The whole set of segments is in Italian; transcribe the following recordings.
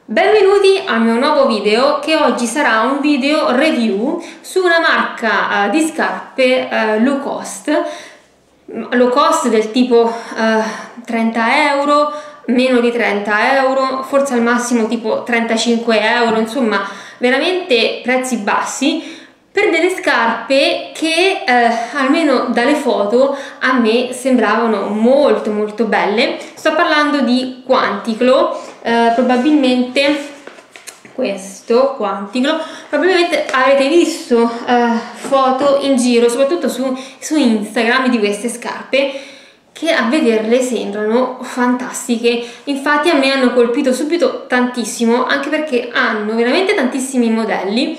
Benvenuti al mio nuovo video, che oggi sarà un video review su una marca di scarpe low cost del tipo 30 euro, meno di 30 euro, forse al massimo tipo 35 euro, insomma veramente prezzi bassi per delle scarpe che almeno dalle foto a me sembravano molto belle. Sto parlando di Quanticlo. Probabilmente questo Quanticlo, probabilmente avete visto foto in giro, soprattutto su Instagram, di queste scarpe che a vederle sembrano fantastiche. Infatti a me hanno colpito subito tantissimo, anche perché hanno veramente tantissimi modelli,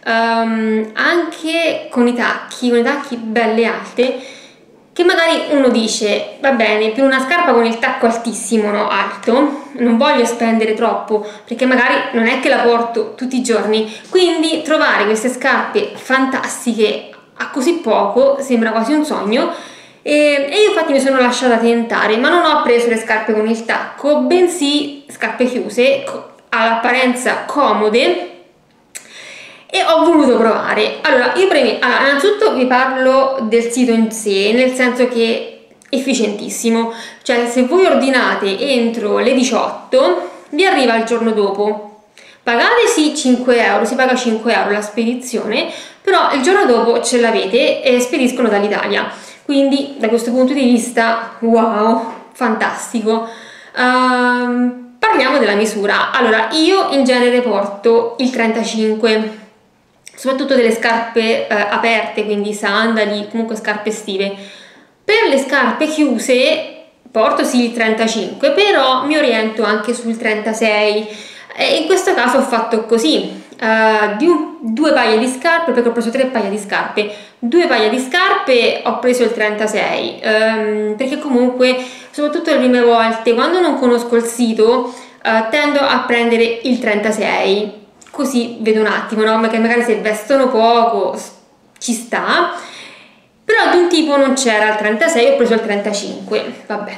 anche con i tacchi belle alte, che magari uno dice va bene, per una scarpa con il tacco altissimo, no, alto, non voglio spendere troppo perché magari non è che la porto tutti i giorni, quindi trovare queste scarpe fantastiche a così poco sembra quasi un sogno. E io infatti mi sono lasciata tentare, ma non ho preso le scarpe con il tacco, bensì scarpe chiuse all'apparenza comode, e ho voluto provare. Allora, innanzitutto vi parlo del sito in sé, nel senso che è efficientissimo, cioè se voi ordinate entro le 18 vi arriva il giorno dopo. Pagate sì 5 euro, si paga 5 euro la spedizione, però il giorno dopo ce l'avete e spediscono dall'Italia, quindi da questo punto di vista wow, fantastico. Parliamo della misura. Allora, io in genere porto il 35, soprattutto delle scarpe aperte, quindi sandali, comunque scarpe estive. Per le scarpe chiuse porto sì il 35, però mi oriento anche sul 36, e in questo caso ho fatto così, due paia di scarpe, perché ho preso 3 paia di scarpe, 2 paia di scarpe ho preso il 36, perché comunque soprattutto le prime volte quando non conosco il sito tendo a prendere il 36, così vedo un attimo, no? Che magari se vestono poco ci sta, però di un tipo non c'era il 36, ho preso il 35, vabbè.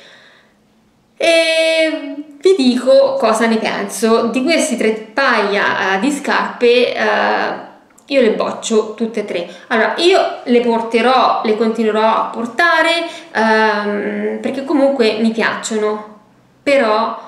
E vi dico cosa ne penso di questi 3 paia di scarpe. Io le boccio tutte e 3. Allora, io le porterò, le continuerò a portare perché comunque mi piacciono, però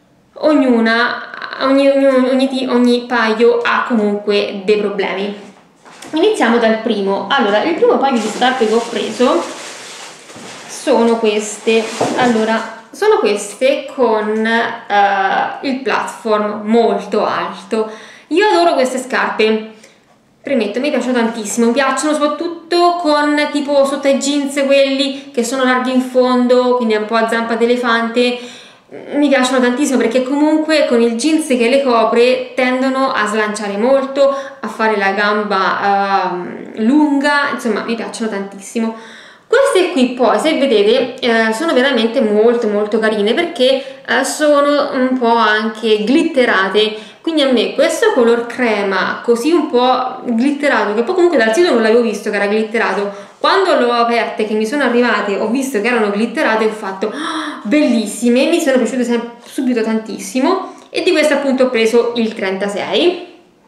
ogni paio ha comunque dei problemi. Iniziamo dal primo. Allora, il primo paio di scarpe che ho preso sono queste. Allora, sono queste con il platform molto alto. Io adoro queste scarpe, premetto, mi piacciono tantissimo, mi piacciono soprattutto con tipo sotto ai jeans, quelli che sono larghi in fondo, quindi un po' a zampa d'elefante. Mi piacciono tantissimo perché comunque con il jeans che le copre tendono a slanciare molto, a fare la gamba lunga, insomma mi piacciono tantissimo. Queste qui poi, se vedete, sono veramente molto carine perché sono un po' anche glitterate, quindi a me questo color crema così un po' glitterato, che poi comunque dal sito non l'avevo visto che era glitterato, quando l'ho aperte, che mi sono arrivate, ho visto che erano glitterate, ho fatto oh, bellissime, mi sono piaciute subito tantissimo, e di questo appunto ho preso il 36.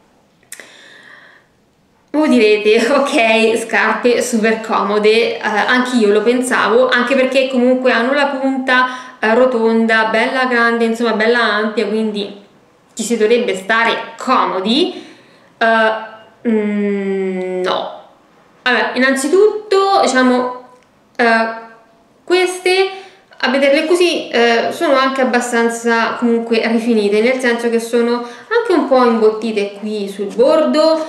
Voi direte, ok, scarpe super comode, anch'io lo pensavo, anche perché comunque hanno la punta rotonda, bella grande, insomma bella ampia, quindi ci si dovrebbe stare comodi. No. Allora, innanzitutto, diciamo, queste, a vederle così, sono anche abbastanza comunque rifinite, nel senso che sono anche un po' imbottite qui sul bordo,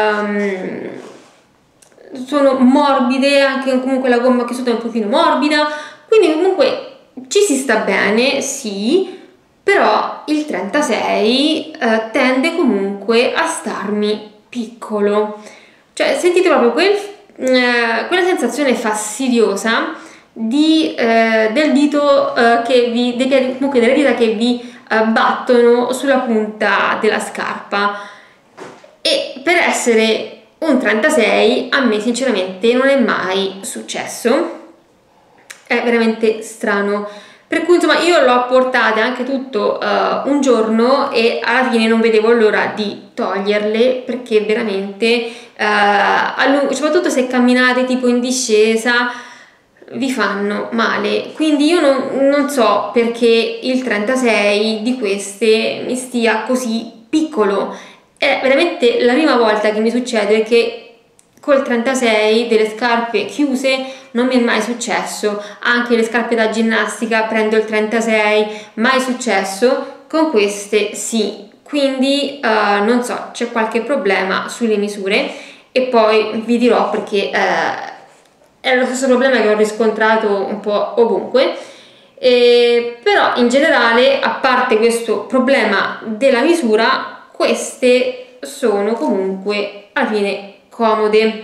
sono morbide, anche comunque la gomma qui sotto è un pochino morbida, quindi comunque ci si sta bene, sì, però il 36 tende comunque a starmi piccolo. Cioè, sentite proprio quella sensazione fastidiosa del dito dei piedi, comunque delle dita che vi battono sulla punta della scarpa. E per essere un 36 a me sinceramente non è mai successo, è veramente strano. per cui insomma io l'ho portate anche tutto un giorno e alla fine non vedevo l'ora di toglierle, perché veramente soprattutto se camminate tipo in discesa vi fanno male. Quindi io non so perché il 36 di queste mi stia così piccolo. È veramente la prima volta che mi succede, che col 36 delle scarpe chiuse non mi è mai successo. Anche le scarpe da ginnastica prendo il 36, mai successo. Con queste sì. Quindi non so, c'è qualche problema sulle misure e poi vi dirò, perché è lo stesso problema che ho riscontrato un po' ovunque. Però in generale, a parte questo problema della misura, queste sono comunque alla fine comode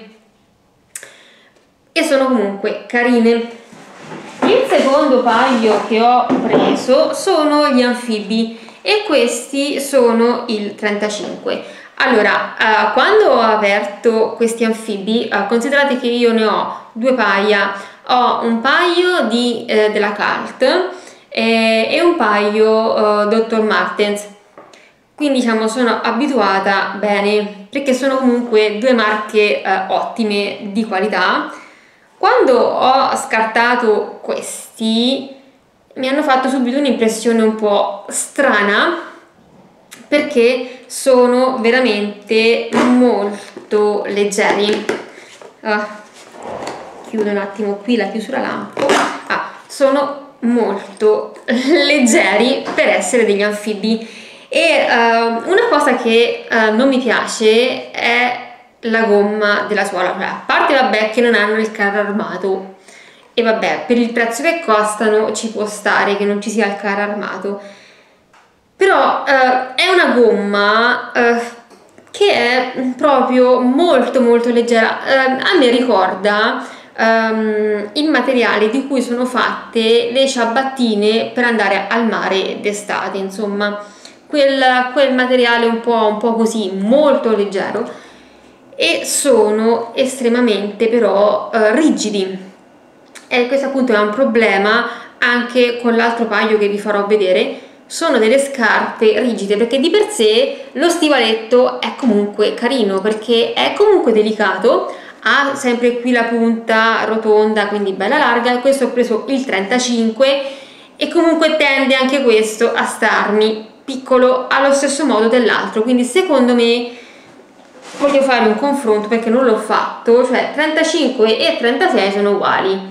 e sono comunque carine. Il secondo paio che ho preso sono gli anfibi e questi sono il 35. Allora, quando ho aperto questi anfibi, considerate che io ne ho due paia. Ho un paio della Cult e un paio Dr. Martens. Quindi diciamo sono abituata bene, perché sono comunque due marche ottime, di qualità. Quando ho scartato questi mi hanno fatto subito un'impressione un po' strana, perché sono veramente molto leggeri. Chiudo un attimo qui la chiusura lampo. Sono molto leggeri per essere degli anfibi. E una cosa che non mi piace è la gomma della suola. A parte, vabbè, che non hanno il carro armato, e vabbè, per il prezzo che costano ci può stare che non ci sia il carro armato, però è una gomma che è proprio molto molto leggera. A me ricorda il materiale di cui sono fatte le ciabattine per andare al mare d'estate, insomma quel materiale un po' così, molto leggero, e sono estremamente però rigidi, e questo appunto è un problema anche con l'altro paio che vi farò vedere. Sono delle scarpe rigide, perché di per sé lo stivaletto è comunque carino, perché è comunque delicato, ha sempre qui la punta rotonda, quindi bella larga, e questo ho preso il 35 e comunque tende anche questo a starmi piccolo allo stesso modo dell'altro. Quindi secondo me, voglio fare un confronto perché non l'ho fatto, cioè 35 e 36 sono uguali,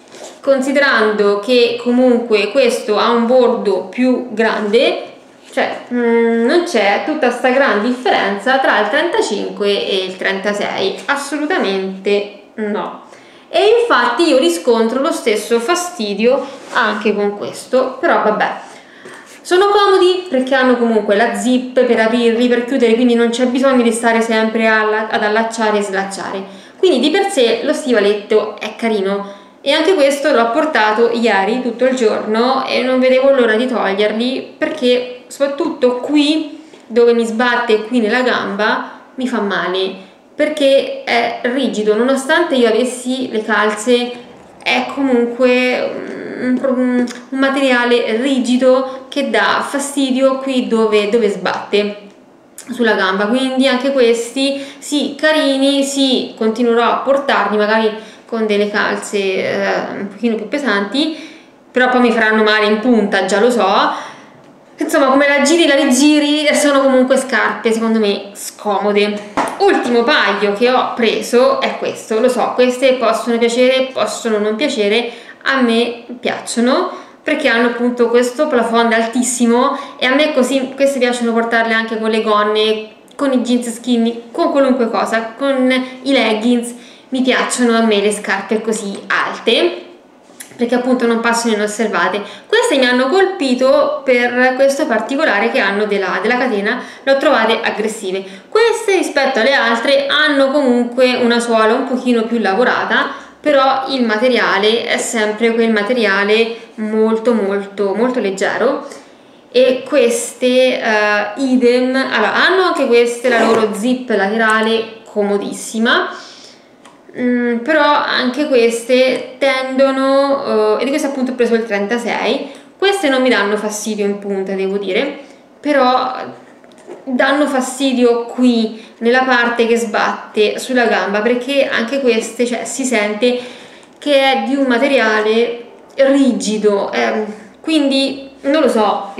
considerando che comunque questo ha un bordo più grande, cioè non c'è tutta sta gran differenza tra il 35 e il 36, assolutamente no. E infatti io riscontro lo stesso fastidio anche con questo, però vabbè. Sono comodi perché hanno comunque la zip per aprirli, per chiudere, quindi non c'è bisogno di stare sempre ad allacciare e slacciare. Quindi di per sé lo stivaletto è carino, e anche questo l'ho portato ieri tutto il giorno e non vedevo l'ora di toglierli, perché soprattutto qui dove mi sbatte, qui nella gamba, mi fa male, perché è rigido. Nonostante io avessi le calze, è comunque un materiale rigido che dà fastidio qui dove sbatte sulla gamba. Quindi anche questi sì, carini, sì, continuerò a portarli magari con delle calze un pochino più pesanti, però poi mi faranno male in punta, già lo so. Insomma, come la giri la rigiri, sono comunque scarpe secondo me scomode. Ultimo paio che ho preso è questo. Lo so, queste possono piacere, possono non piacere, a me piacciono perché hanno appunto questo plafond altissimo, e a me così queste piacciono portarle anche con le gonne, con i jeans skinny, con qualunque cosa, con i leggings. Mi piacciono a me le scarpe così alte, perché appunto non passano inosservate. Queste mi hanno colpito per questo particolare che hanno della catena, le ho trovate aggressive. Queste rispetto alle altre hanno comunque una suola un pochino più lavorata, però il materiale è sempre quel materiale molto molto molto leggero. E queste idem, allora hanno anche queste la loro zip laterale comodissima, però anche queste tendono, e di questo appunto ho preso il 36, Queste non mi danno fastidio in punta, devo dire, però danno fastidio qui nella parte che sbatte sulla gamba, perché anche queste, cioè, si sente che è di un materiale rigido, quindi non lo so,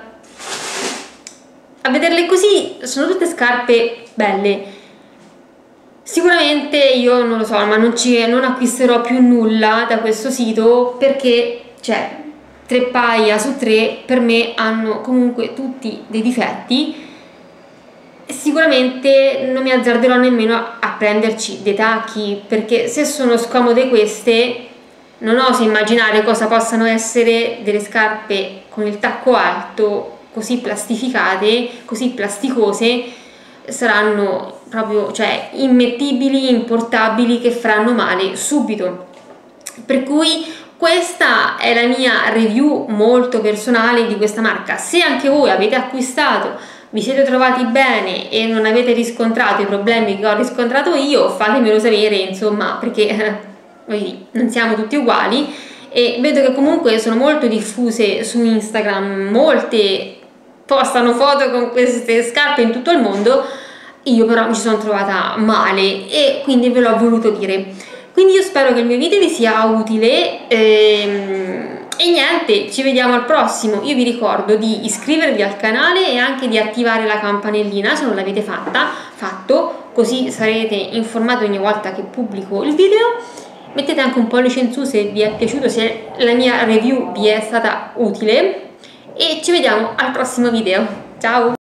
a vederle così sono tutte scarpe belle. Sicuramente io non lo so, ma non acquisterò più nulla da questo sito, perché cioè 3 paia su 3 per me hanno comunque tutti dei difetti. Sicuramente non mi azzarderò nemmeno a prenderci dei tacchi, perché se sono scomode queste, non oso immaginare cosa possano essere delle scarpe con il tacco alto, così plastificate, così plasticose. Saranno proprio, cioè, immettibili, importabili, che faranno male subito. Per cui questa è la mia review molto personale di questa marca. Se anche voi avete acquistato, vi siete trovati bene e non avete riscontrato i problemi che ho riscontrato io, fatemelo sapere, insomma, perché non siamo tutti uguali. E vedo che comunque sono molto diffuse su Instagram, molte postano foto con queste scarpe in tutto il mondo. Io però mi ci sono trovata male e quindi ve l'ho voluto dire. Quindi io spero che il mio video vi sia utile e niente, ci vediamo al prossimo. Io vi ricordo di iscrivervi al canale e anche di attivare la campanellina se non l'avete fatto, così sarete informati ogni volta che pubblico il video. Mettete anche un pollice in su se vi è piaciuto, se la mia review vi è stata utile, e ci vediamo al prossimo video. Ciao!